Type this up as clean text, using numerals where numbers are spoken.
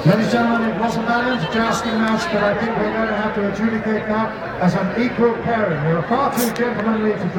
Ladies and gentlemen, it was a valiant jousting match, but I think we're going to have to adjudicate now as an equal pairing. There are far too gentlemanly to